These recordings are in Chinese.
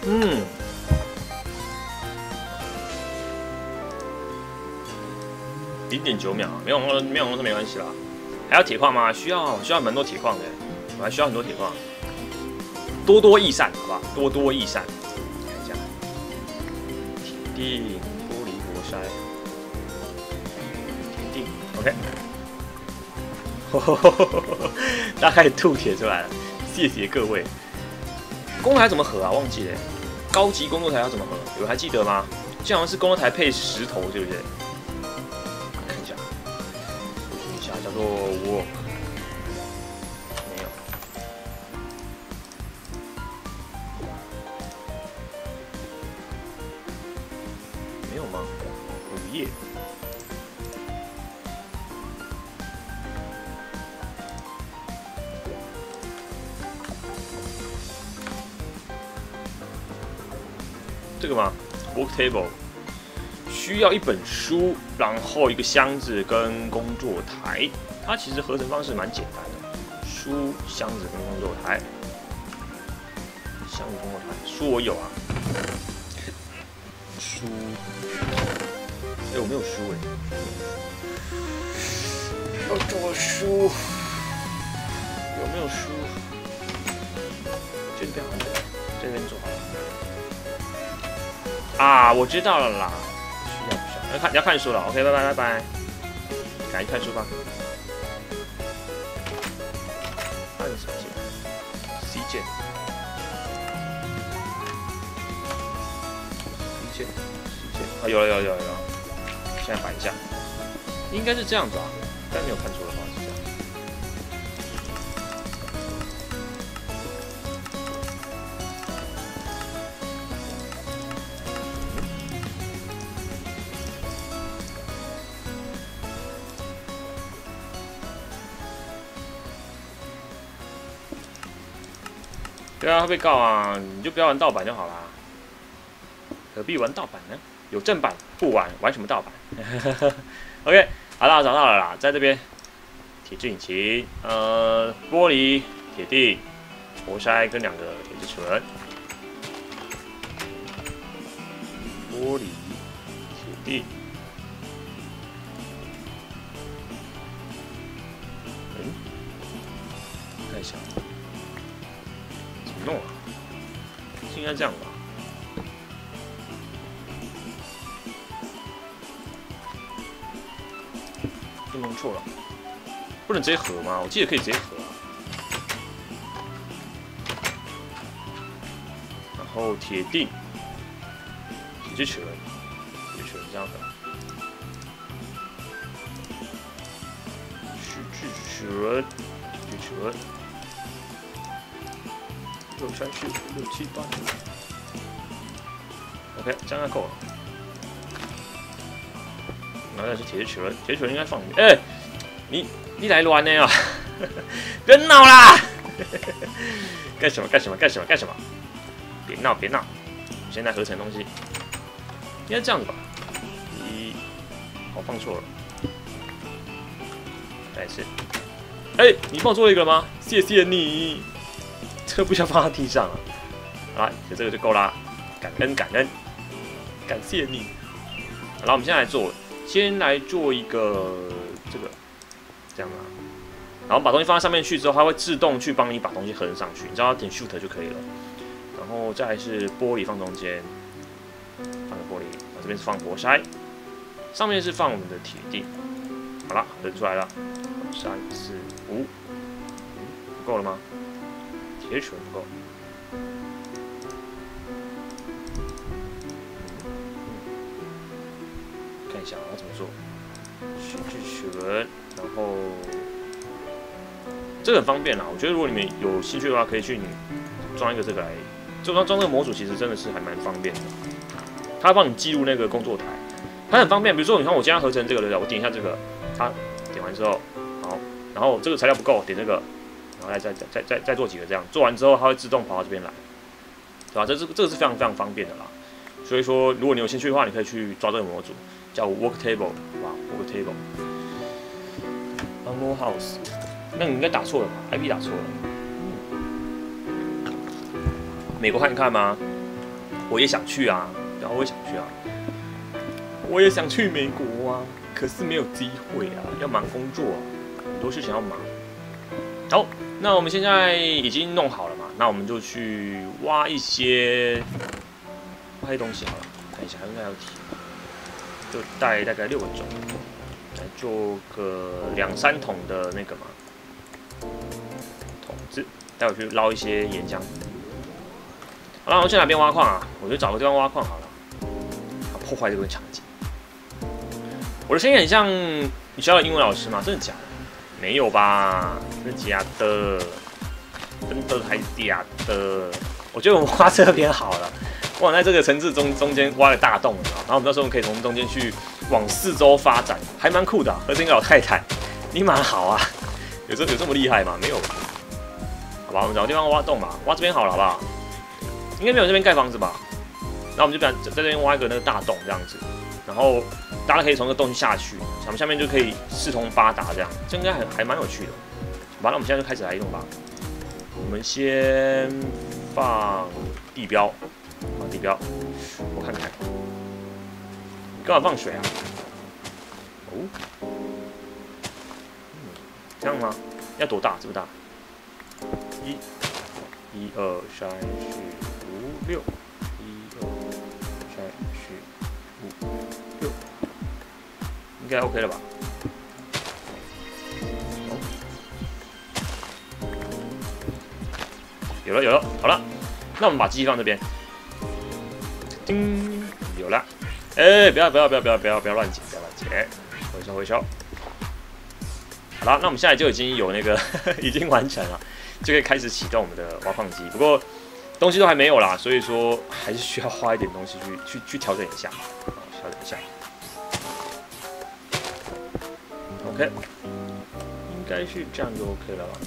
嗯。0.9秒，没有用是没关系啦。还要铁矿吗？需要蛮多铁矿的，我还需要很多铁矿。多多益善，好不好？多多益善。看一下，铁锭、玻璃活塞、铁锭 ，OK。大概吐铁出来了，谢谢各位。工作台怎么合啊？忘记了。高级工作台要怎么合？有人还记得吗？这好像是工作台配石头，对不对？看一下，叫做 work， 没有。没有吗？5页。这个吗 ？Work table 需要一本书，然后一个箱子跟工作台。它其实合成方式蛮简单的，书、箱子跟工作台。箱子、工作台，书我有啊。书，我没有书要找书，有没有书？这边好像这边做好了。啊，我知道了啦，不需要，要看书了。OK， 拜拜，赶紧看书吧。按什么键 ？C 键。C 键。啊，有了，现在摆一下，应该是这样子啊，应该没有看错的话是这样。对啊，会被告啊！你就不要玩盗版就好啦，何必玩盗版呢？有正版不玩，玩什么盗版？OK， 好啦，找到了啦，在这边，铁质引擎，玻璃、铁锭、活塞跟2个铁质唇，玻璃、铁锭，看一下。弄啊，是应该这样吧？又弄错了，不能直接合吗？我记得可以直接合啊。然后铁锭、铁质唇这样的，铁质唇。6、3、4、5、6、7、8。OK， 这样就够了。然后再是铁质唇，铁质唇应该放里面。你来乱呢啊！别闹啦！干什么？别闹！我现在合成东西，应该这样子吧？我放错了。再一次。你放错一个了吗？谢谢你。这个不想放到地上了。好了，有这个就够啦。感恩，感谢你。好了，我们先来做一个这个，这样啊。然后把东西放在上面去之后，它会自动去帮你把东西合上去。你只要点 Shift 就可以了。然后再来是玻璃放中间，放个玻璃，这边是放活塞，上面是放我们的铁锭。好了，合出来了。3、4、5，够了吗？铁齿不够。看一下我要怎么做。取齿轮，然后这个很方便啦。我觉得如果你们有兴趣的话，可以去装一个这个来。装这个模组其实真的是还蛮方便的。它帮你记录那个工作台，它很方便。比如说，你看我今天合成这个对不对？我点一下这个，它点完之后，好，然后这个材料不够，点这个。然后再做几个这样，做完之后它会自动跑到这边来，对吧？这个是非常方便的啦。所以说，如果你有兴趣的话，你可以去抓这个模组，叫 Work Table， 哇 ，Work Table。Unload House， 那你应该打错了吧 ？IP 打错了。美国看一看吗？ 我也想去啊，然后我也想去啊，我也想去美国啊，可是没有机会啊，要忙工作啊，很多事情要忙。好，那我们现在已经弄好了嘛，那我们就去挖一些东西好了，看一下应该有几，就带大概6个钟，来做个2、3桶的那个嘛桶子，待会去捞一些岩浆。好了，我去哪边挖矿啊？我就找个地方挖矿好了，破坏这个场景。我的声音很像你学校的英文老师吗？真的假的？没有吧？真的假的？真的还假的？我觉得我们挖这边好了，我想在这个城市中间挖个大洞，然后我们到时候可以从中间去往四周发展，还蛮酷的、啊。和这个老太太，你蛮好啊，有这么厉害吗？没有吧？好吧，我们找个地方挖洞吧，挖这边好了，好不好？应该没有这边盖房子吧？那我们就在这边挖一个那个大洞这样子，然后大家可以从这个洞下去，咱们下面就可以四通八达这样，这应该还蛮有趣的。好吧，那我们现在就开始来弄吧。我们先放地标，放地标，我看看，你干嘛放水啊？哦，这样吗？要多大？这么大？1、2、3、4、5、6，1、2、3、4、5、6，应该 OK 了吧？有了，好了，那我们把机器放这边。叮，有了。哎，不要乱捡，回收。好了，那我们现在就已经有那个已经完成了，就可以开始启动我们的挖矿机。不过东西都还没有啦，所以说还是需要花一点东西去调整一下，调整一下。OK， 应该是这样就 OK 了吧？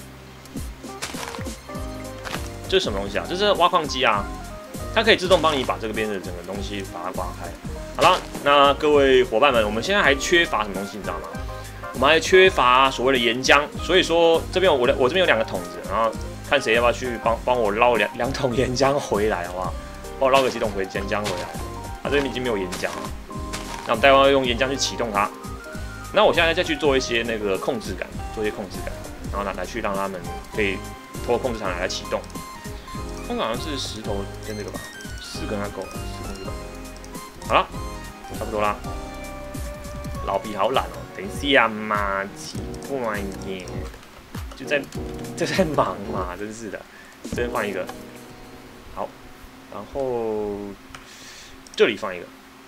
这是什么东西啊？这是挖矿机啊，它可以自动帮你把这边的整个东西把它刮开。好了，那各位伙伴们，我们现在还缺乏什么东西，你知道吗？我们还缺乏所谓的岩浆，所以说这边我这边有2个桶子，然后看谁要不要去帮我捞两桶岩浆回来，好不好？帮我捞个几桶岩浆回来。这边已经没有岩浆了，那我们待会要用岩浆去启动它。那我现在再去做一些那个控制杆，然后来去让他们可以透过控制场来启动。通常是石头跟这个吧，4根还够了，4根就够。好了，差不多啦。老皮好懒哦，等一下嘛，奇怪耶，就在忙嘛，真是的。这边放一个，好，然后这里放一个，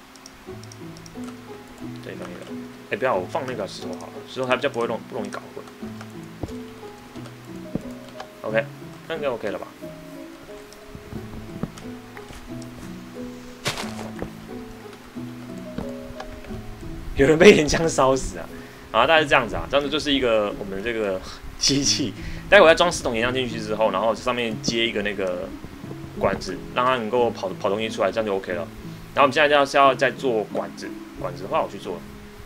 这里放一个。哎，不要，我放那个石头好了，石头还比较不容易搞混。OK， 那应该 OK 了吧？有人被岩浆烧死啊！大概是这样子啊，这样子就是一个我们这个机器。待会要装4桶岩浆进去之后，然后上面接一个那个管子，让它能够跑东西出来，这样就 OK 了。然后我们现在要再做管子的话我去做。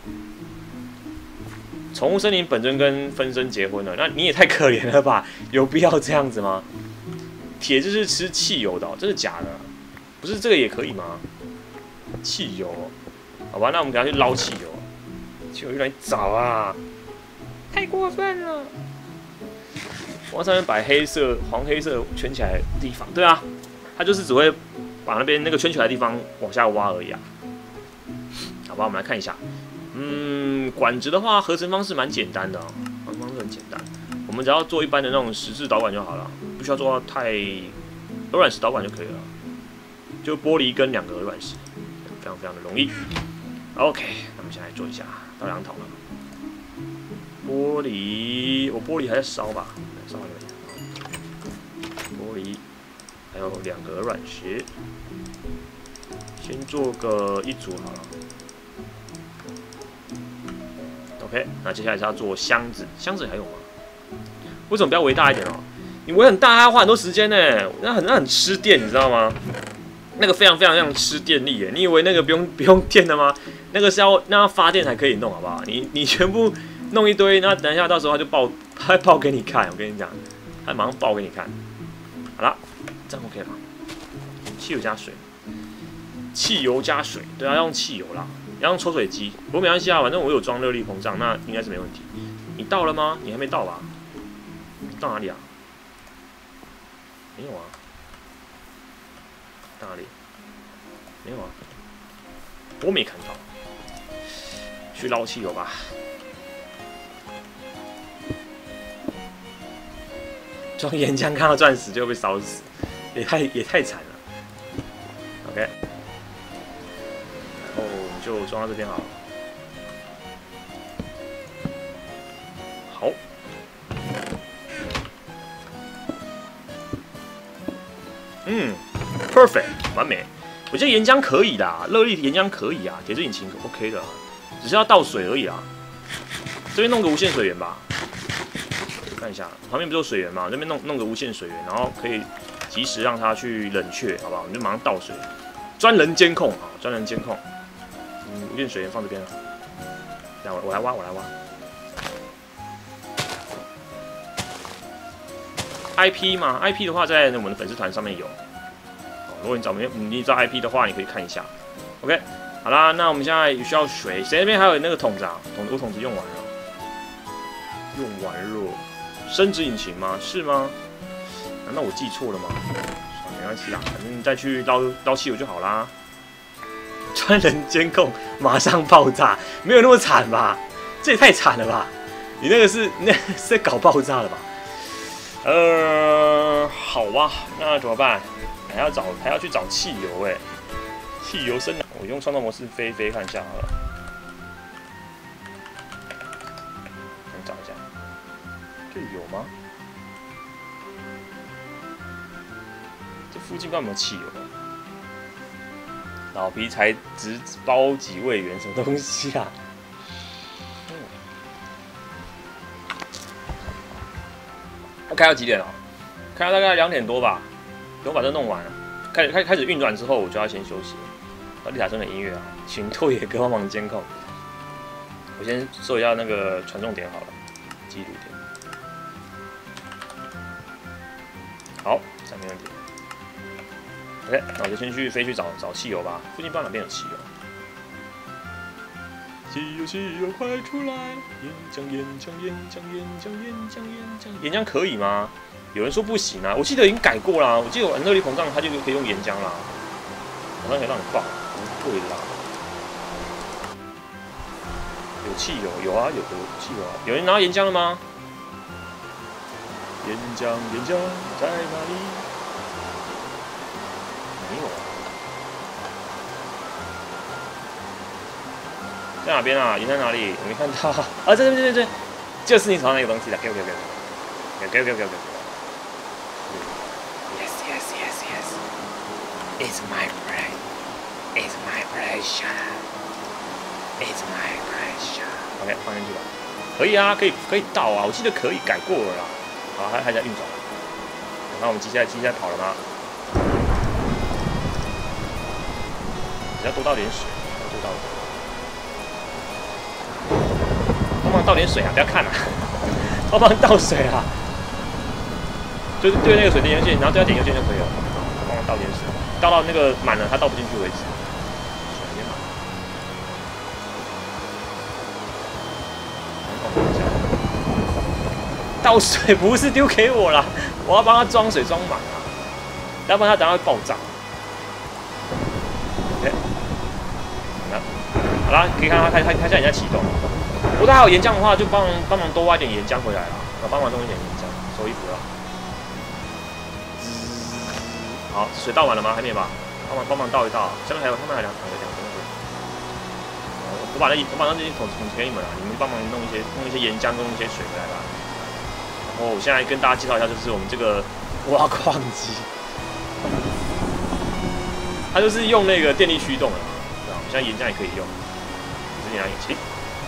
宠物森林本尊跟分身结婚了，那你也太可怜了吧？有必要这样子吗？铁就是吃汽油的、哦，真的假的？不是这个也可以吗？汽油、哦。好吧，那我们给他去捞汽油，汽油来找啊！太过分了！往上面摆黄黑色圈起来的地方，对啊，他就是只会把那边那个圈起来的地方往下挖而已啊。好吧，我们来看一下，管子的话，合成方式蛮简单的哦，合成方式很简单，我们只要做一般的那种石质导管就好了，不需要做到太柔软石导管就可以了，就玻璃跟2个软石，非常的容易。OK， 那我们现在做一下，倒2桶了。玻璃，我玻璃还在烧吧？烧完了没？玻璃，还有2个软石，先做个1组好了。OK， 那接下来是要做箱子，箱子还有吗？为什么不要围大一点哦？你围很大，还要花很多时间呢，那很吃电，你知道吗？那个非常吃电力耶！你以为那个不用电的吗？那个是要让它发电才可以弄，好不好？你全部弄一堆，那等一下到时候他会爆给你看，我跟你讲，他马上爆给你看。好了，这样 OK 吗？汽油加水， 汽油加水，对啊，要用汽油啦，要用抽水机。不过没关系啊，反正我有装热力膨胀，那应该是没问题。你到了吗？你还没到吧？到哪里啊？没有啊。到哪里？没有啊。我没看到。去捞汽油吧。装岩浆看到钻石就被烧死，也太惨了。OK， 然后我们就装到这边好了。好。perfect， 完美。我觉得岩浆可以的，热力岩浆可以啊，铁质引擎 OK 的，只是要倒水而已啊。这边弄个无限水源吧。看一下，旁边不是有水源吗？这边弄个无限水源，然后可以及时让它去冷却，好不好？我们就马上倒水，专人监控啊，专人监控。无限水源放这边了，来我来挖，我来挖。IP 嘛 ，IP 的话在我们的粉丝团上面有。如果你知道 IP 的话，你可以看一下。OK， 好啦，那我们现在需要水，谁那边还有那个桶子啊？我桶子用完了，用完了。生殖引擎吗？是吗？难道我记错了吗？没关系啦，反正再去捞汽油就好啦。专人监控，马上爆炸，没有那么惨吧？这也太惨了吧！你那是在搞爆炸了吧？好吧，那怎么办？还要去找汽油哎，汽油生，我用创造模式飞看一下好了。找一下。这里有吗？这附近有没有汽油？老皮才只包几味元，什么东西啊？要开到几点了？开到大概2点多吧。等我把这弄完了，开始运转之后，我就要先休息了。丽塔真的音乐啊，请拓野哥帮忙监控。我先说一下那个传送点好了，记录点。好，这没问题。OK， 那我就先飞去找汽油吧。附近不知道哪边有汽油。汽油，快出来！岩浆可以吗？有人说不行啊，我记得已经改过啦。我记得玩热力膨胀，它就可以用岩浆啦，好像可以让你爆。不会啦。有汽油，有啊，有汽油啊。有人拿到岩浆了吗？岩浆在哪里？没有啊。在哪边啊？岩在哪里？我没看到啊！这，就是你手上那个东西了。给我。Yes. It's my pride. It's my pressure. It's my pressure. OK， 放进去吧。可以啊，可以倒啊，我记得可以改过了啦。好，还在运转。那我们机器在跑了吗？只要多倒点水，多倒。帮忙倒点水啊！不要看啊，帮忙倒水啊！就是对那个水点右键，然后对它点右键就可以了。帮忙倒点水，倒到那个满了，它倒不进去为止。水满。倒水不是丢给我啦，我要帮它装水装满啊，要不然它等下会爆炸。OK， 好啦，可以看它现在已经在启动了。如果它还有岩浆的话，就帮忙多挖点岩浆回来啦，帮忙弄一点岩浆，收衣服了。好，水倒完了吗？还没吧？帮忙倒一倒。下面还有2个。我把那些桶给你们啊，你们帮忙弄一些岩浆，弄一些水回来吧。然后我现在跟大家介绍一下，就是我们这个挖矿机，它就是用那个电力驱动的，对吧？现在岩浆也可以用，只是你拿引擎。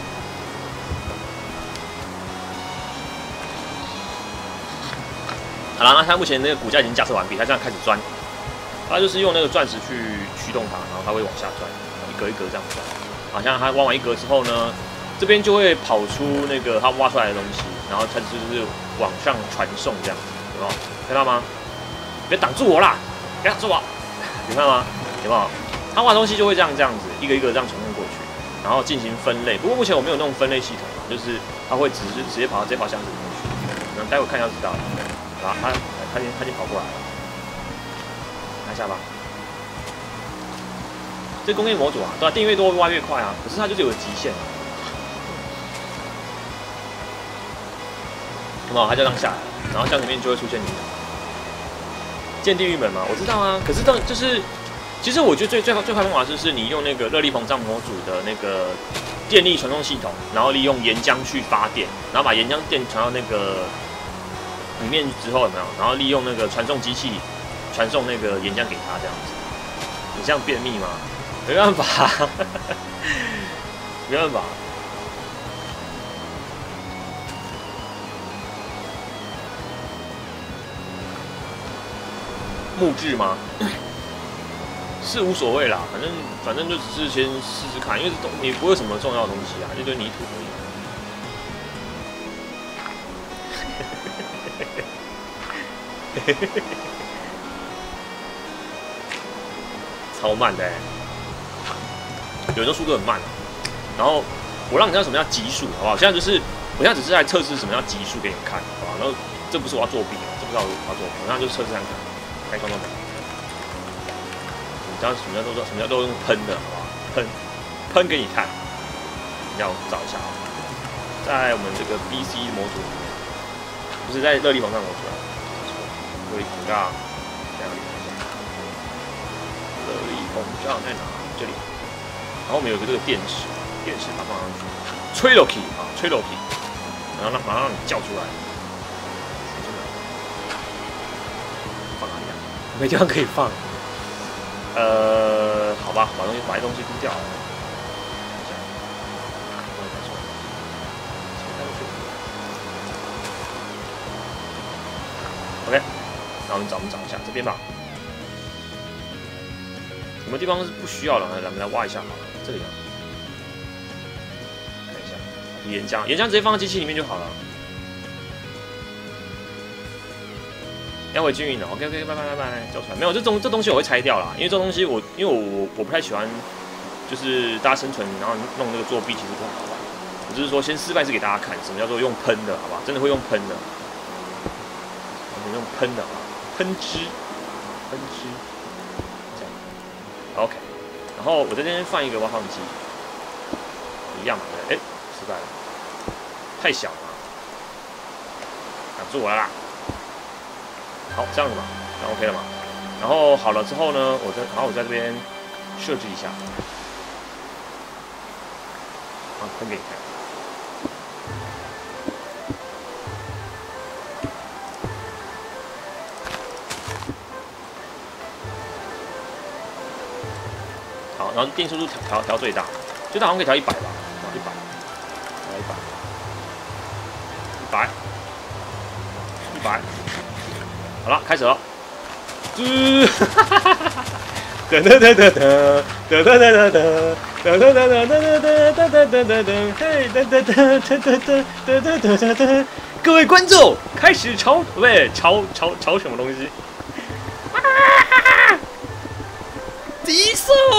好了，那它目前那个骨架已经架设完毕，它这样开始钻，它就是用那个钻石去驱动它，然后它会往下钻，一格一格这样钻。好像它挖完一格之后呢，这边就会跑出那个它挖出来的东西，然后它就是往上传送这样子，有没有看到吗？别挡住我啦！别挡住我！有看到吗？有没有？ 它挖东西就会这样子，一个一个这样传送过去，然后进行分类。不过目前我没有弄分类系统啊，就是它会直接跑到这跑箱子里面去。然后待会看一下就知道了。啊，它已经跑过来了，拿下吧。这工业模组啊，对啊，电越多挖越快啊，可是它就是有个极限啊。那么它就这样下来了，然后箱里面就会出现你的建地狱门嘛，我知道啊。可是就是，其实我觉得最快方法就是你用那个热力膨胀模组的那个电力传送系统，然后利用岩浆去发电，然后把岩浆电传到那个里面之后有没有？然后利用那个传送机器传送那个岩浆给他这样子。你这样便秘吗？没办法，没办法。木质吗？是无所谓啦，反正就只是先试试看，因为你不会有什么重要的东西啊，一堆泥土而已。超慢的有人说速度很慢然后我让你知道什么叫极速，好不好？现在就是我现在只是在测试什么叫极速给你看，好吧？然后这不是我要作弊这不是我要作弊，我现在就是测试看看，该看到没？你知道什么叫都用喷的，好不好？喷给你看，你要找一下啊，在我们这个 BC 模组里面，不是在热力膨胀模组啊，热力膨胀，热力膨胀在哪？这里。然后我们有个这个电池把它放上去，吹落去啊，吹落去，然后马上让你叫出来。放哪里啊？没地方可以放。好吧，把东西丢掉。OK， 然后我们找一下这边吧。有没有地方是不需要的？咱们来挖一下好了。这里啊，看一下岩浆直接放在机器里面就好了。要回均匀了 ，OK， 拜，交出来。没有这东西我会拆掉啦，因为这东西我不太喜欢，就是大家生存然后弄那个作弊其实不好玩。我只是说先示范是给大家看，什么叫做用喷的，好吧？真的会用喷的，用喷的啊，喷汁，这样 ，OK。然后我在这边放一个挖矿机，一样嘛，对，失败了，太小了，挡住我了啦。好，这样子嘛，那 OK 了嘛。然后好了之后呢，我在这边设置一下，啊，喷给你看。好，然后电速度调最大，最大好像可以调100吧，调100，好了，开始了。各位观众，开始朝什么东西？极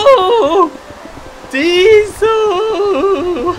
速，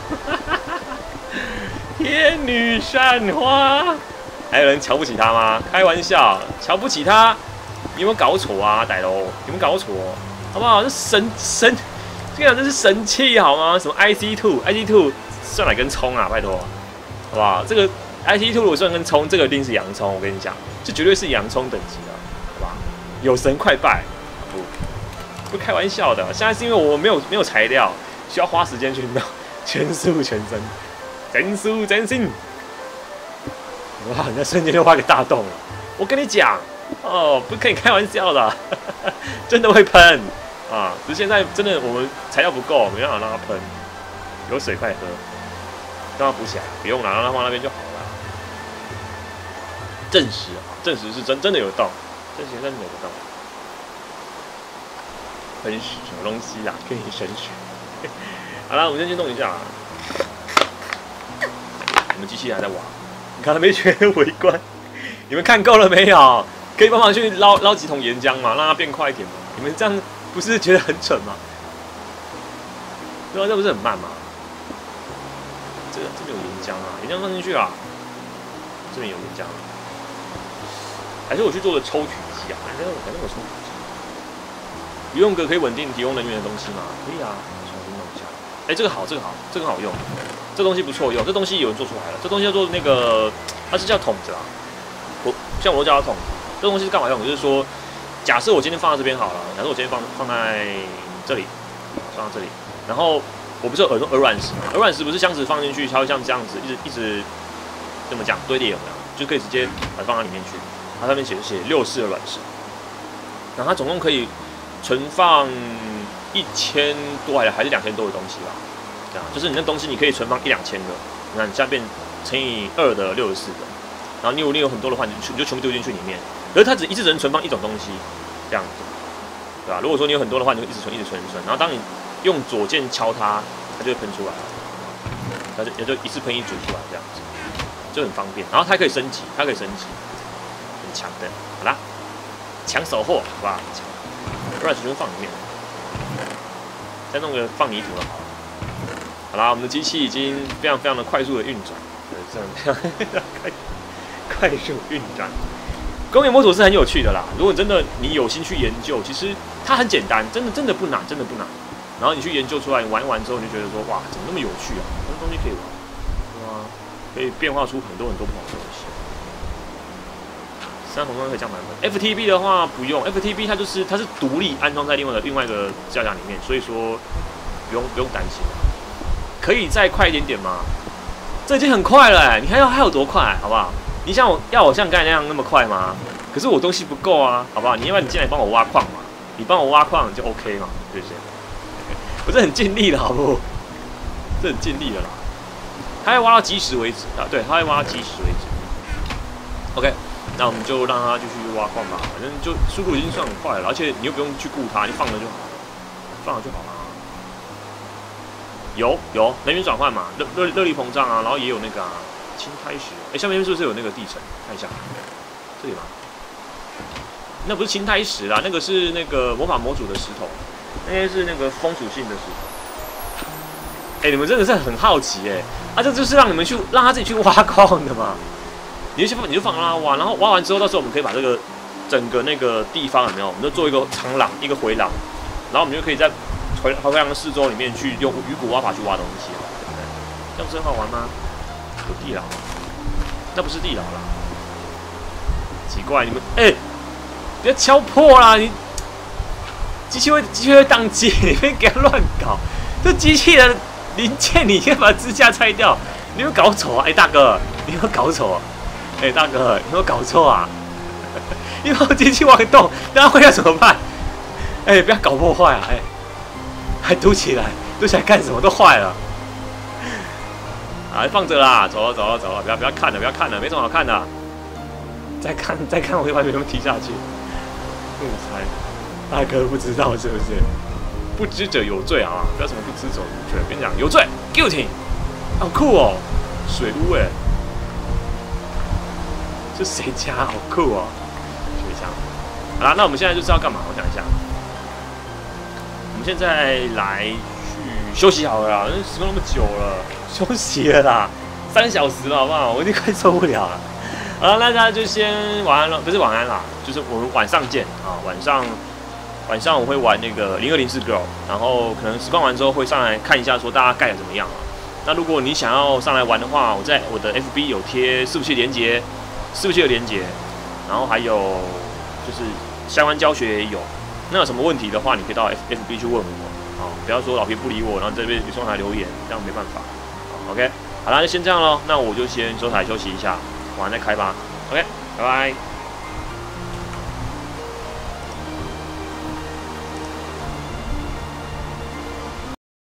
天女散花。还有人瞧不起他吗？开玩笑，瞧不起他，你有没有搞错啊，歹楼？有没有搞错？好不好？这神，这个这是神器好吗？什么 IC2 算哪根葱啊？拜托，好不好？这个 IC2 如果算根葱，这个一定是洋葱，我跟你讲，这绝对是洋葱等级的，好吧？有神快拜，不开玩笑的。现在是因为我没有材料，需要花时间去弄，全速全身，真心。哇！你那瞬间就挖个大洞了，我跟你讲哦，不可以开玩笑的，真的会喷啊！只是现在真的我们材料不够，没办法让它喷。有水快喝，让它补起来，不用了，让它放那边就好了。证实是真的有洞，真的有个洞。喷屎什么东西啦？跟你神学。好了，我们先去弄一下。我们机器人还在挖。你看，还没觉得围观？你们看够了没有？可以帮忙去捞几桶岩浆嘛，让它变快一点嘛。你们这样不是觉得很蠢吗？ 对啊，这不是很慢吗？这边有岩浆啊，岩浆放进去啊，这边有岩浆，还是我去做个抽取机啊？反正我抽取机，游泳格可以稳定提供能源的东西吗？可以啊，重新弄一下。哎，这个好，这个很好用，这东西不错用，这东西有人做出来了，这东西叫做那个，它是叫桶子啊，像我都叫它桶子。这东西是干嘛用？就是说，假设我今天放在这边好了，假设我今天放在这里，放到这里，然后我不是有鹅卵石嘛？鹅卵石不是箱子放进去，它会像这样子一直怎么讲堆叠有没有？就可以直接把它放到里面去。它上面写64鹅卵石，然后它总共可以存放1000多还是2000多的东西吧？这样，就是你那东西你可以存放1、2千个，那你下面乘以2的64个，然后你有很多的话，你就全部丢进去里面。可是它一直只能存放一种东西，这样子，对吧？如果说你有很多的话，你就一直存，然后当你用左键敲它，它就会喷出来，它就一次喷一组出来，这样子就很方便。然后它可以升级，很强的。好啦，抢手货，好不好？rush 就放里面，再弄个放泥土的好了。好啦，我们的机器已经非常的快速的运转，这样快速运转。工业模组是很有趣的啦，如果真的你有心去研究，其实它很简单，真的不难，然后你去研究出来，玩一玩之后，你就觉得说，哇，怎么那么有趣啊？很多东西可以玩，对吧？可以变化出很多不同的东西。3同样可以这样版本。FTB 的话不用 ，FTB 它是独立安装在另外一个架架里面，所以说不用担心。可以再快一点点吗？这已经很快了你还有多快，好不好？你像我像刚才那样那么快吗？可是我东西不够啊，好不好？你要不然你进来帮我挖矿嘛，你帮我挖矿就 OK 嘛，对不对？我是很尽力的，好不好？这很尽力的啦。他会挖到基石为止啊，对，他会挖到基石为止。OK， 那我们就让他继续挖矿吧，反正就速度已经算很快了，而且你又不用去顾它，你放了就好了，有能源转换嘛，热力膨胀啊，然后也有那个青苔石，下面是不是有那个地层？看一下，这里吗？那不是青苔石啦，那个是那个魔法模组的石头，那些是那个风属性的石头。你们真的是很好奇这就是让他自己去挖矿的嘛？你就放他挖，然后挖完之后，到时候我们可以把这个整个那个地方有没有？我们就做一个长廊，一个回廊，然后我们就可以在回廊的四周里面去用鱼骨挖法去挖东西，对不对？这样不是很好玩吗？有地牢，那不是地牢啦。奇怪，你们不要敲破啦！你机器会宕机，你别给它乱搞。这机器的零件，你先把支架拆掉，你有没有搞错啊？大哥，你有没有搞错啊？大哥，你有没有搞错啊？你把机器挖个洞，那会要怎么办？不要搞破坏啊！还堵起来干什么？都坏了。放着啦，走了，不要看了，没什么好看的。再看，我会把你们踢下去。不猜，大哥不知道是不是？不知者有罪啊！不要什么不知者无罪，跟你讲有罪 ，guilty， 好酷哦，水屋这谁家？好酷哦，水枪。好啦，那我们现在就是要干嘛？我想一下，我们现在来去休息好了啦，时间那么久了，休息了啦，3小时了，好不好？我已经快受不了了。好了，那大家就先晚安了，不是晚安啦，就是我们晚上见啊，晚上我会玩那个0204 Girl， 然后可能实况完之后会上来看一下，说大家盖的怎么样啊？那如果你想要上来玩的话，我在我的 FB 有贴伺服器连结，然后还有就是相关教学也有。那有什么问题的话，你可以到 FB 去问我啊，不要说老皮不理我，然后这边上来留言，这样没办法。OK， 好啦，就先这样咯，那我就先收台休息一下，晚上再开吧。OK， 拜拜。